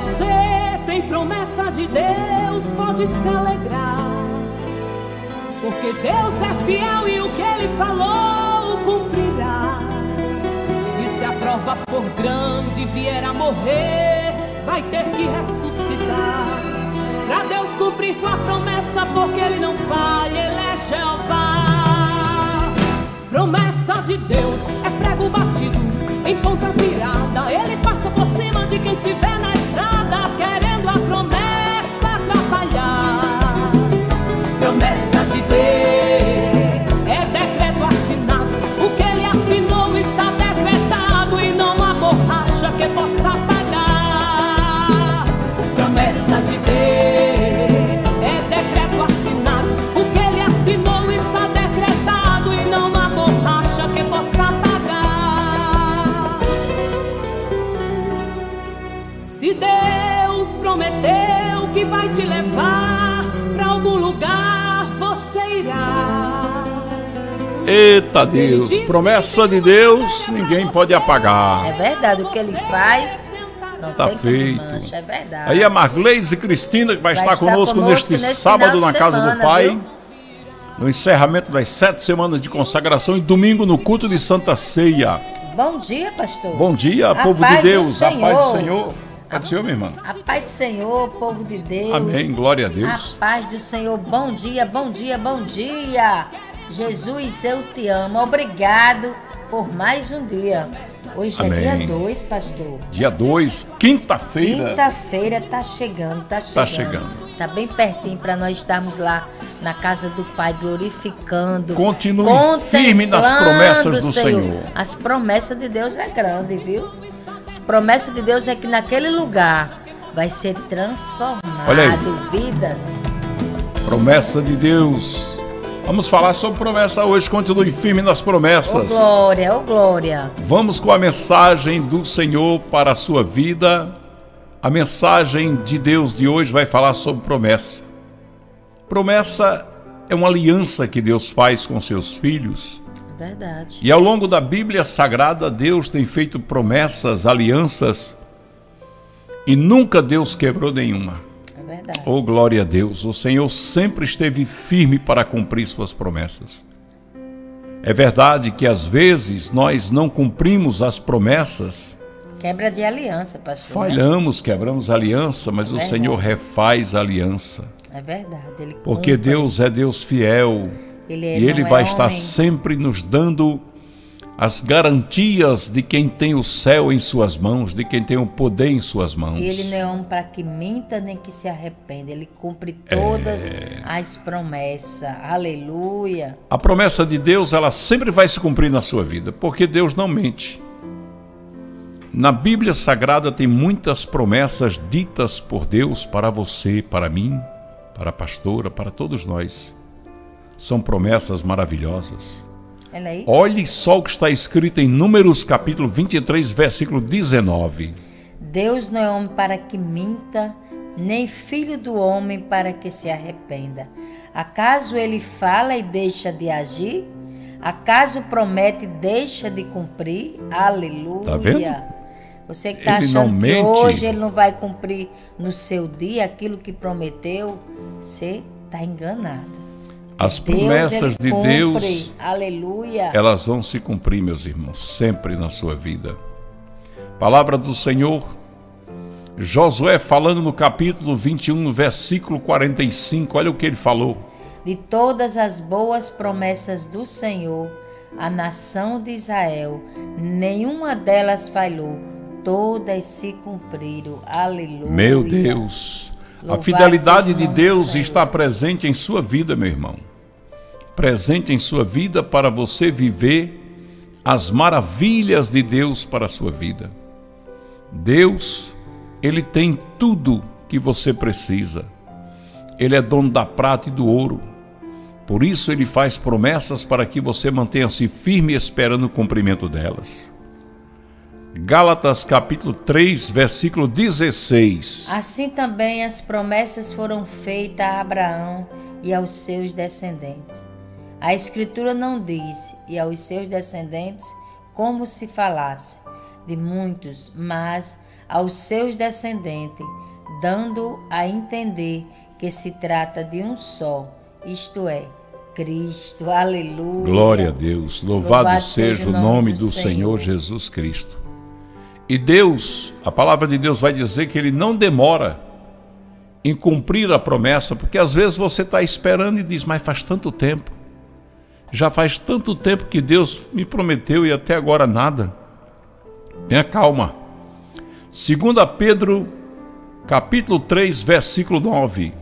você tem promessa de Deus, pode se alegrar, porque Deus é fiel e o que Ele falou cumprirá. E se a prova for grande, vier a morrer, vai ter que ressuscitar, pra Deus cumprir com a promessa, porque Ele não falha, Ele é Jeová. Promessa de Deus é prego batido em ponta virada, Ele passa por cima de quem estiver na estrada, querendo a promessa atrapalhar. Promessa de Deus é decreto assinado, o que Ele assinou está decretado, e não há borracha que possa apagar. Promessa de Deus é decreto assinado, o que Ele assinou está decretado, e não há borracha que possa apagar. Se Deus prometeu que vai te levar pra algum lugar, você irá. Eita Deus, promessa de Deus ninguém pode apagar. É verdade, o que Ele faz não Tá tem feito. como mancha, é verdade. Aí a Margleise Cristina, que vai estar conosco neste sábado na casa semana, do Pai, viu? no encerramento das 7 semanas de consagração, e domingo no culto de Santa Ceia. Bom dia, pastor. Bom dia, A povo paz de do Deus, a paz do Senhor. Senhor. Paz do Senhor, minha irmã. A paz do Senhor, povo de Deus. Amém, glória a A Deus. paz do Senhor, bom dia, bom dia, bom dia. Jesus, eu te amo. Obrigado por mais um dia. Hoje Amém. é dia 2, pastor. Dia 2, quinta-feira. Quinta-feira tá chegando, tá chegando. Tá chegando. Tá bem pertinho para nós estarmos lá na casa do Pai, glorificando. Continue contemplando firme nas promessas do o Senhor. As promessas de Deus é grande, viu? As promessas de Deus é que naquele lugar vai ser transformado Olha aí. vidas. Promessa de Deus. Vamos falar sobre promessa hoje. Continue firme nas Ô promessas. glória, ô glória. Vamos com a mensagem do Senhor para a sua vida. A mensagem de Deus de hoje vai falar sobre promessa. Promessa é uma aliança que Deus faz com seus filhos. Verdade. E ao longo da Bíblia Sagrada, Deus tem feito promessas, alianças, e nunca Deus quebrou nenhuma. É verdade. Oh, glória a Deus! O Senhor sempre esteve firme para cumprir suas promessas. É verdade que às vezes nós não cumprimos as promessas, Quebra de aliança, pastor. falhamos, quebramos a aliança, mas o verdade. Senhor refaz a aliança. É verdade. Ele Porque cumpre. Deus é Deus fiel. Ele E Ele não vai é estar homem. sempre nos dando as garantias de quem tem o céu em suas mãos, de quem tem o poder em suas mãos. Ele não é homem para que minta nem que se arrependa. Ele cumpre todas as promessas. Aleluia. A promessa de Deus, ela sempre vai se cumprir na sua vida, porque Deus não mente. Na Bíblia Sagrada tem muitas promessas ditas por Deus para você, para mim, para a pastora, para todos nós. São promessas maravilhosas. Olha aí. Olhe só o que está escrito em Números capítulo 23, versículo 19. Deus não é homem para que minta, nem filho do homem para que se arrependa. Acaso ele fala e deixa de agir? Acaso promete e deixa de cumprir? Aleluia. Tá vendo? Você que está Ele não achando que mente. hoje ele não vai cumprir no seu dia aquilo que prometeu, você está enganado. As Deus, promessas ele de cumpre. Deus, Aleluia. elas vão se cumprir, meus irmãos, sempre na sua vida. Palavra do Senhor, Josué falando no capítulo 21, no versículo 45, olha o que ele falou. De todas as boas promessas do Senhor, a nação de Israel, nenhuma delas falhou, todas se cumpriram. Aleluia. Meu Deus, a Louvado fidelidade seja o de nome do Deus Senhor. está presente em sua vida, meu irmão. Presente em sua vida para você viver as maravilhas de Deus para a sua vida. Deus, Ele tem tudo que você precisa. Ele é dono da prata e do ouro. Por isso Ele faz promessas para que você mantenha-se firme esperando o cumprimento delas. Gálatas capítulo 3, versículo 16. Assim também as promessas foram feitas a Abraão e aos seus descendentes. A Escritura não diz, e aos seus descendentes, como se falasse de muitos, mas aos seus descendentes, dando a entender que se trata de um só, isto é, Cristo. Aleluia. Glória a Deus. Louvado seja o nome do Senhor Jesus Cristo. E Deus, a palavra de Deus vai dizer que Ele não demora em cumprir a promessa, porque às vezes você está esperando e diz, mas faz tanto tempo. Já faz tanto tempo que Deus me prometeu e até agora nada. Tenha calma. 2 Pedro, capítulo 3, versículo 9.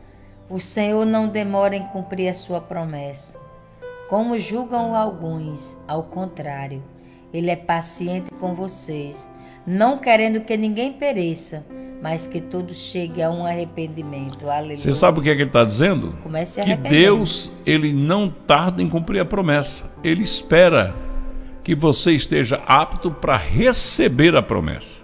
O Senhor não demora em cumprir a sua promessa, como julgam alguns. Ao contrário, Ele é paciente com vocês, não querendo que ninguém pereça, mas que todos cheguem a um arrependimento. Aleluia. Você sabe o que é que ele está dizendo? Comece a que arrepender. Deus, Ele não tarda em cumprir a promessa. Ele espera que você esteja apto para receber a promessa.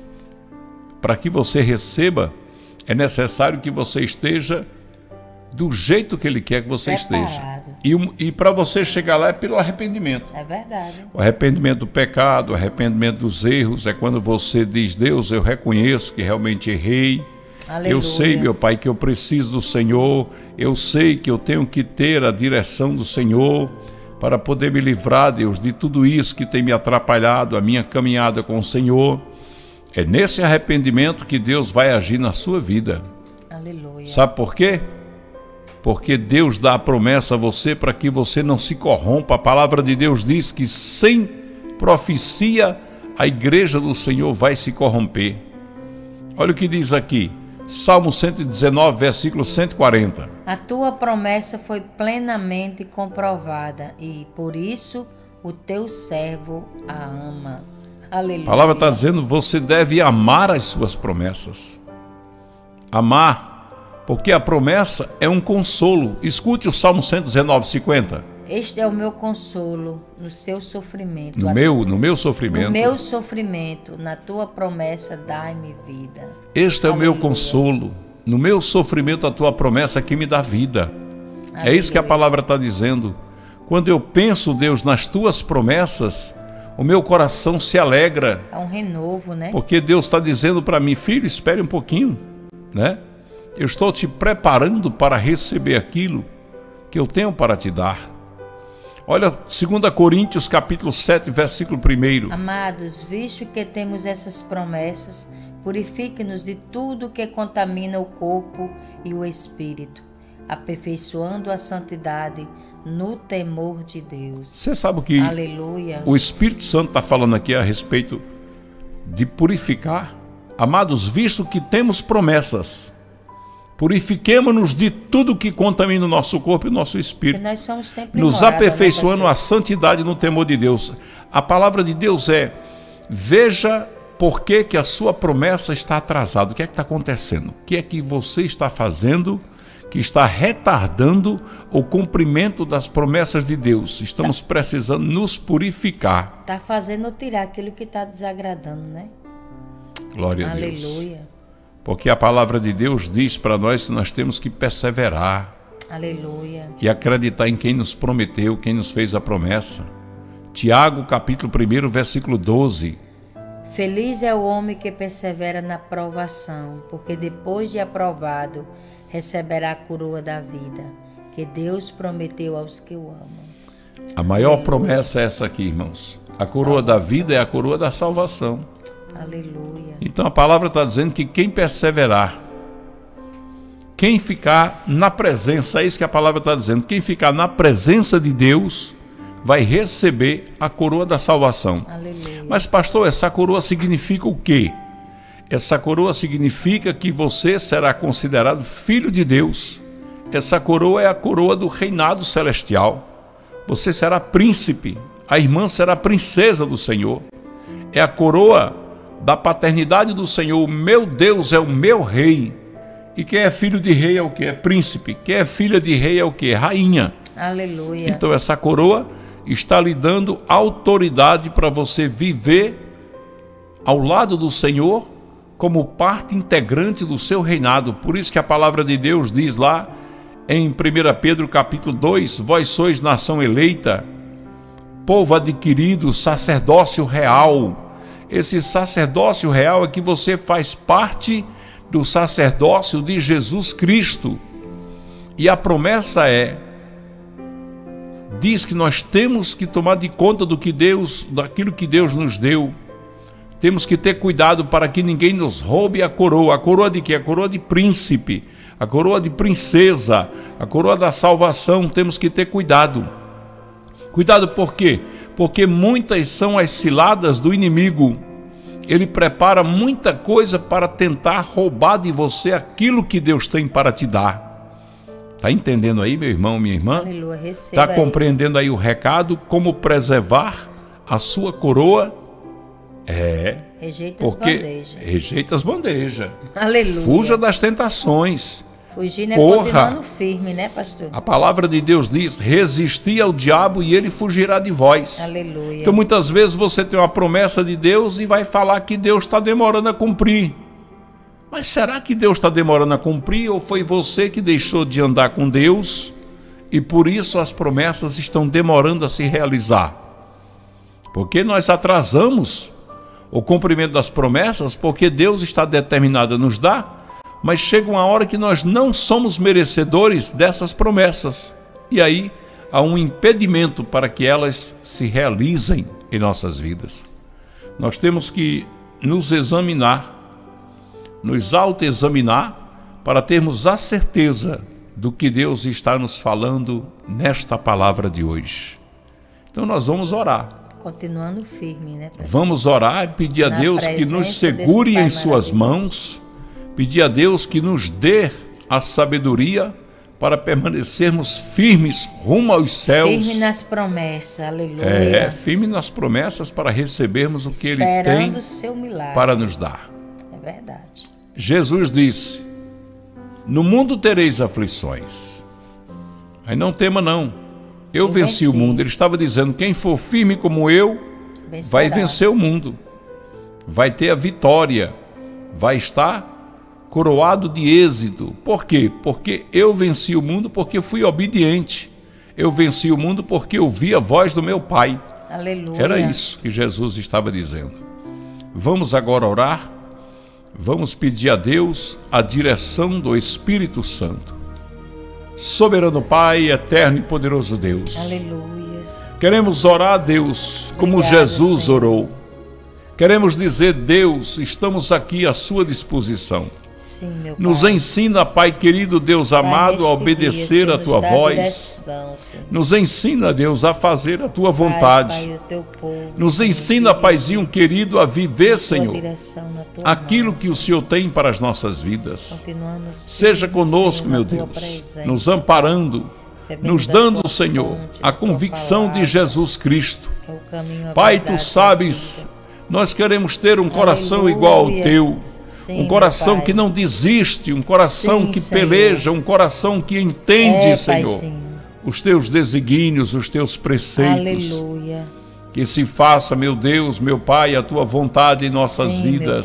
Para que você receba, é necessário que você esteja do jeito que Ele quer que você esteja. E para você chegar lá é pelo arrependimento. É verdade. O arrependimento do pecado, o arrependimento dos erros, é quando você diz, Deus, eu reconheço que realmente errei. Aleluia. Eu sei, meu Pai, que eu preciso do Senhor. Eu sei que eu tenho que ter a direção do Senhor para poder me livrar, Deus, de tudo isso que tem me atrapalhado, a minha caminhada com o Senhor. É nesse arrependimento que Deus vai agir na sua vida. Aleluia. Sabe por quê? Porque Deus dá a promessa a você para que você não se corrompa. A palavra de Deus diz que sem profecia a igreja do Senhor vai se corromper. Olha o que diz aqui, Salmo 119, versículo 140. A tua promessa foi plenamente comprovada e por isso o teu servo a ama. Aleluia. A palavra está dizendo, você deve amar as suas promessas. Amar. Porque a promessa é um consolo. Escute o Salmo 119, 50. Este é o meu consolo no seu sofrimento. No meu sofrimento. No meu sofrimento, na tua promessa, dai-me vida. Este é o meu consolo. No meu sofrimento, a tua promessa que me dá vida. Aleluia. É isso que a palavra está dizendo. Quando eu penso, Deus, nas tuas promessas, o meu coração se alegra. É um renovo, né? Porque Deus está dizendo para mim, filho, espere um pouquinho, né? Eu estou te preparando para receber aquilo que eu tenho para te dar. Olha, 2 Coríntios, capítulo 7, versículo 1. Amados, visto que temos essas promessas, purifique-nos de tudo que contamina o corpo e o espírito, aperfeiçoando a santidade no temor de Deus. Você sabe o que Aleluia. O Espírito Santo está falando aqui a respeito de purificar? Amados, visto que temos promessas, purifiquemo-nos de tudo que contamina o nosso corpo e o nosso espírito, nós somos sempre nos aperfeiçoando a santidade no temor de Deus. A palavra de Deus é, veja por que a sua promessa está atrasada. O que é que está acontecendo? O que é que você está fazendo que está retardando o cumprimento das promessas de Deus? Estamos precisando nos purificar. Está fazendo tirar aquilo que está desagradando, né? Glória a Deus. Aleluia. Porque a palavra de Deus diz para nós que nós temos que perseverar. Aleluia. E acreditar em quem nos prometeu, quem nos fez a promessa. Tiago, capítulo 1, versículo 12. Feliz é o homem que persevera na provação, porque depois de aprovado, receberá a coroa da vida, que Deus prometeu aos que o amam. A maior promessa é essa aqui, irmãos. A coroa da vida é a coroa da salvação. Aleluia. Então a palavra está dizendo que quem perseverar, quem ficar na presença, é isso que a palavra está dizendo, quem ficar na presença de Deus vai receber a coroa da salvação. Aleluia. Mas pastor, essa coroa significa o quê? Essa coroa significa que você será considerado filho de Deus. Essa coroa é a coroa do reinado celestial. Você será príncipe, a irmã será princesa do Senhor. É a coroa da paternidade do Senhor. Meu Deus é o meu rei. E quem é filho de rei é o que? É príncipe. Quem é filha de rei é o que? Rainha. Aleluia. Então essa coroa está lhe dando autoridade para você viver ao lado do Senhor como parte integrante do seu reinado. Por isso que a palavra de Deus diz lá em 1 Pedro capítulo 2, vós sois nação eleita, povo adquirido, sacerdócio real, Esse sacerdócio real é que você faz parte do sacerdócio de Jesus Cristo. E a promessa diz que nós temos que tomar de conta daquilo que Deus nos deu. Temos que ter cuidado para que ninguém nos roube a coroa. A coroa de quê? A coroa de príncipe, a coroa de princesa, a coroa da salvação. Temos que ter cuidado. Cuidado por quê? Porque muitas são as ciladas do inimigo. Ele prepara muita coisa para tentar roubar de você aquilo que Deus tem para te dar. Está entendendo aí, meu irmão, minha irmã? Está compreendendo aí o recado? Como preservar a sua coroa? Rejeita as bandejas. Rejeita as bandejas. Aleluia. Fuja das tentações. Fugindo é continuando firme, né, pastor? A palavra de Deus diz: resisti ao diabo e ele fugirá de vós. Aleluia. Então muitas vezes você tem uma promessa de Deus e vai falar que Deus está demorando a cumprir. Mas será que Deus está demorando a cumprir, ou foi você que deixou de andar com Deus e por isso as promessas estão demorando a se realizar? Porque nós atrasamos o cumprimento das promessas porque Deus está determinado a nos dar, mas chega uma hora que nós não somos merecedores dessas promessas. E aí há um impedimento para que elas se realizem em nossas vidas. Nós temos que nos examinar, nos autoexaminar, para termos a certeza do que Deus está nos falando nesta palavra de hoje. Então nós vamos orar. Continuando firme, né? Vamos orar e pedir a Deus que nos segure em suas mãos, pedir a Deus que nos dê a sabedoria para permanecermos firmes rumo aos céus. Firme nas promessas, aleluia. Firme nas promessas para recebermos o que Ele tem para nos dar. É verdade. Jesus disse: no mundo tereis aflições, mas não tema não. Eu venci o mundo. Ele estava dizendo: quem for firme como eu, vai vencer o mundo. Vai ter a vitória. Vai estar coroado de êxito. Por quê? Porque eu venci o mundo porque fui obediente. Eu venci o mundo porque ouvi a voz do meu Pai. Aleluia. Era isso que Jesus estava dizendo. Vamos agora orar. Vamos pedir a Deus a direção do Espírito Santo. Soberano Pai, eterno e poderoso Deus. Aleluia. Queremos orar a Deus como Jesus Senhor. orou. Queremos dizer: Deus, estamos aqui à sua disposição. Sim, meu Pai. Nos ensina, Pai querido, Deus amado, a obedecer a tua voz. Nos ensina, Deus, a fazer a tua vontade. Pai, o teu povo, nos Senhor, ensina, Paizinho querido, a viver, Senhor, aquilo que o Senhor tem para as nossas vidas. Seja conosco, meu Deus, nos amparando, nos dando, Senhor, a convicção de Jesus Cristo. Pai, tu sabes, nós queremos ter um coração igual ao teu. Sim, um coração que não desiste, um coração que peleja, um coração que entende, Senhor, os teus desígnios, os teus preceitos. Aleluia. Que se faça, meu Deus, meu Pai, a tua vontade em nossas vidas.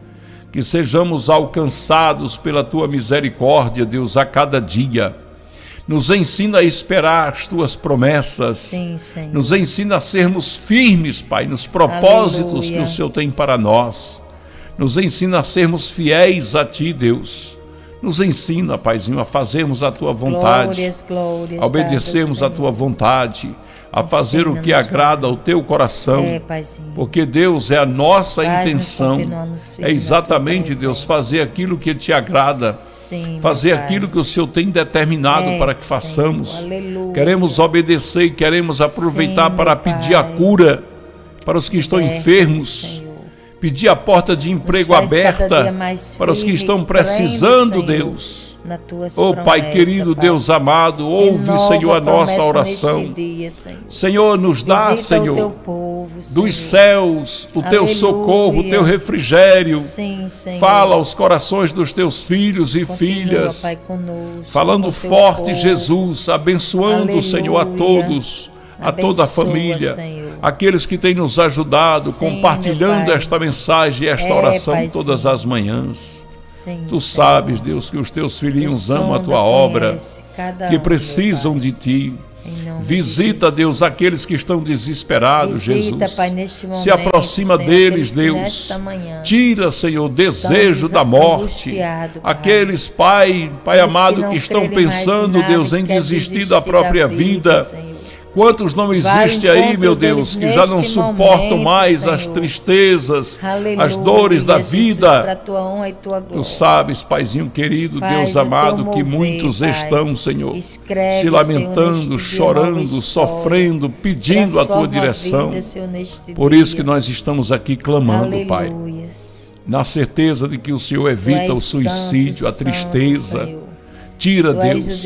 Que sejamos alcançados pela tua misericórdia, Deus, a cada dia. Nos ensina a esperar as tuas promessas. Sim, Senhor. Nos ensina a sermos firmes, Pai, nos propósitos que o Senhor tem para nós. Nos ensina a sermos fiéis a Ti, Deus. Nos ensina, Paizinho, a fazermos a Tua vontade, a obedecermos a Tua vontade, a fazer o que agrada ao Teu coração, porque Deus é a nossa intenção, é exatamente, Deus, fazer aquilo que Te agrada, fazer aquilo que o Senhor tem determinado para que façamos. Queremos obedecer e queremos aproveitar para pedir a cura para os que estão enfermos, pedir a porta de emprego aberta para os que estão precisando, Deus. Oh Pai querido, Deus amado, ouve, Senhor, a nossa oração. Senhor, nos dá, Senhor, dos céus o teu socorro, o teu refrigério. Fala aos corações dos teus filhos e filhas, falando forte, Jesus, abençoando, Senhor, a todos, a toda a família, aqueles que têm nos ajudado, compartilhando esta mensagem e esta oração todas as manhãs. Tu sabes, Deus, que os teus filhinhos amam a tua obra, que precisam de Ti. Visita, Deus, aqueles que estão desesperados, Jesus. Pai, neste momento, se aproxima Senhor, deles, Deus. Tira, Senhor, o desejo da morte. Aqueles, Pai amado, que estão pensando, Deus, em desistir da própria vida. Quantos não existem aí, meu Deus, que já não suportam mais as tristezas, as dores da vida. Tu sabes, Paizinho querido, Deus amado, que muitos estão, Senhor, se lamentando, chorando, sofrendo, pedindo a Tua direção. Por isso que nós estamos aqui clamando, Pai, na certeza de que o Senhor evita o suicídio, a tristeza. Tira, Deus,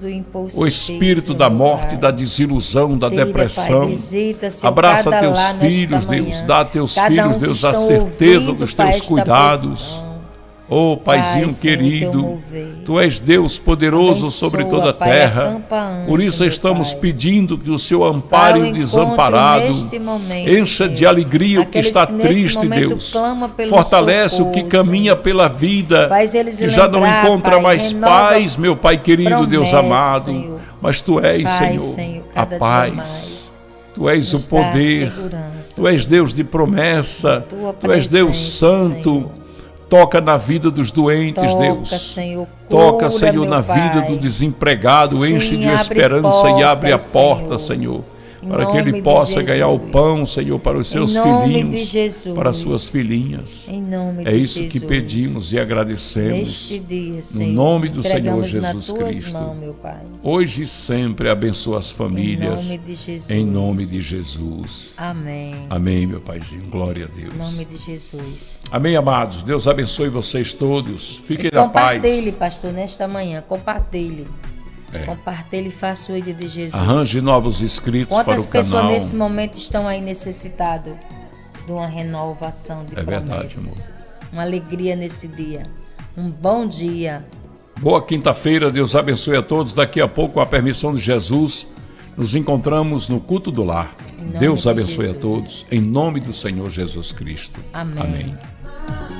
o espírito da morte, da desilusão, da depressão. Abraça teus filhos, Deus. Dá a teus filhos, Deus, a certeza dos teus cuidados. Oh, Paizinho querido, Tu és Deus poderoso sobre toda a terra. Por isso estamos pedindo que o Senhor ampare o desamparado. Encha de alegria o que está triste, Deus. Fortalece o que caminha pela vida, que já não encontra mais paz, meu Pai querido, Deus amado. Mas Tu és, Senhor, a paz. Tu és o poder. Tu és Deus de promessa. Tu és Deus santo. Toca na vida dos doentes, Deus. Senhor, toca, Senhor, na vida do desempregado. Sim, enche de esperança e abre a porta, Senhor, para que ele possa ganhar o pão, Senhor, para os seus filhinhos, para as suas filhinhas. É isso que pedimos e agradecemos. No nome do Senhor Jesus Cristo. Hoje e sempre abençoa as famílias. Em nome de Jesus. Amém. Amém, meu Paizinho. Glória a Deus. Em nome de Jesus. Amém, amados. Deus abençoe vocês todos. Fiquem na paz. Compartilhe, pastor, nesta manhã. Compartilhe. Compartilhe e faça o ID de Jesus. Arranje novos inscritos para o canal. Quantas pessoas nesse momento estão aí necessitadas de uma renovação de promessa? Verdade, amor. Uma alegria nesse dia. Um bom dia. Boa quinta-feira. Deus abençoe a todos. Daqui a pouco, com a permissão de Jesus, nos encontramos no culto do lar. Deus abençoe a todos. Em nome do Senhor Jesus Cristo. Amém. Amém.